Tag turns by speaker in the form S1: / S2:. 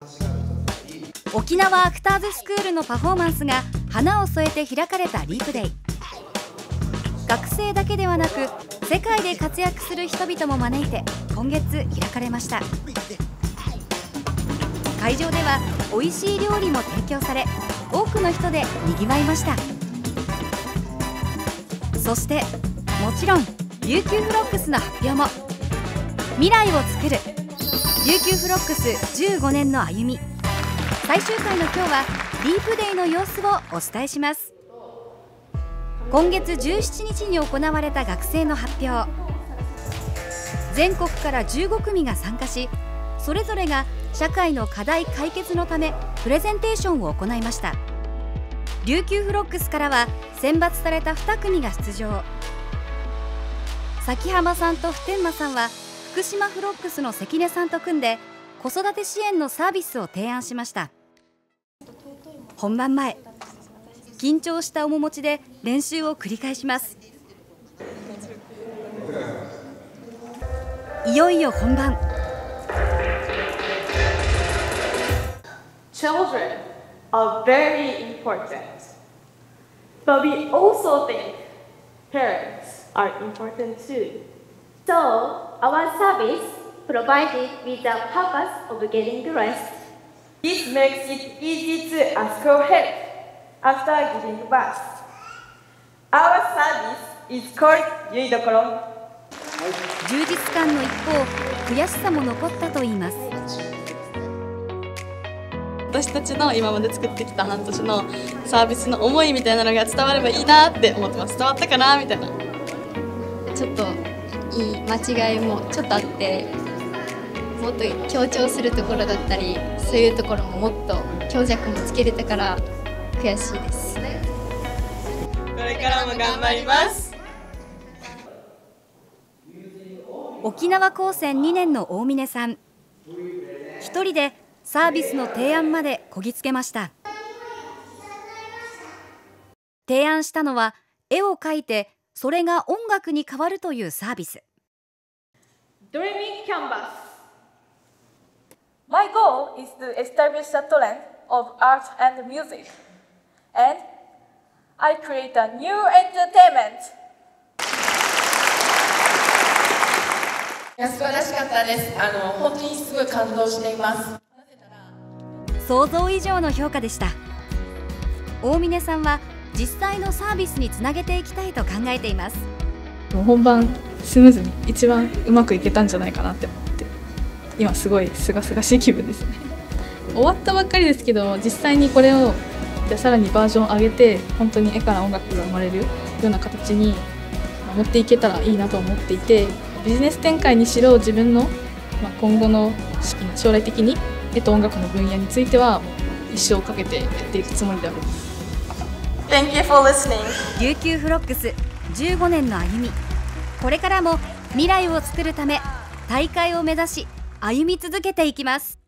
S1: 沖縄アクターズスクールのパフォーマンスが花を添えて開かれたリープデイ。学生だけではなく世界で活躍する人々も招いて今月開かれました。会場では美味しい料理も提供され、多くの人でにぎわいました。そしてもちろん琉球フロックスの発表も。未来を作る琉球フロックス15年の歩み。最終回の今日はリープデイの様子をお伝えします。今月17日に行われた学生の発表。全国から15組が参加し、それぞれが社会の課題解決のためプレゼンテーションを行いました。琉球フロックスからは選抜された2組が出場。崎浜さんと普天間さんは福島フロックスの関根さんと組んで子育て支援のサービスを提案しました。本番前、緊張した面持ちで練習を繰り返します。いよいよ本番。
S2: Children are very important, but we also think parents are important too.
S3: So, our service provided with the purpose of getting rest.
S2: This makes it easy to ask for help after giving birth. Our service is called ゆいどころ。
S1: 充実感の一方、悔しさも残ったといいます。
S4: 私たちの今まで作ってきた半年のサービスの思いみたいなのが伝わればいいなって思ってます。伝わったかなみたいな。
S5: ちょっといい間違いもちょっとあって、もっと強調するところだったり、そういうところももっと強弱もつけれたから悔しいです。
S4: これからも頑張ります。
S1: 沖縄高専2年の大峰さん、一人でサービスの提案までこぎつけました。提案したのは絵を描いてそれが音楽に変わるというサービス。
S2: Dreaming Canvas. My goal is to establish a trend of art and music, and I create a new entertainment.
S6: 素晴らしかったです。本当にすごい感動しています。
S1: 想像以上の評価でした。大峰さんは実際のサービスにつなげていきたいと考えています。
S7: 本番スムーズに一番うまくいけたんじゃないかなって思って、今すごい清々しい気分ですね。終わったばっかりですけど、実際にこれをじゃあさらにバージョン上げて、本当に絵から音楽が生まれるような形に持っていけたらいいなと思っていて、ビジネス展開にしろ自分の今後の将来的に絵と音楽の分野については一生かけてやっていくつもりであります。
S2: Thank you for listening.
S1: 琉球フロックス15年の歩み。これからも未来を作るため大会を目指し歩み続けていきます。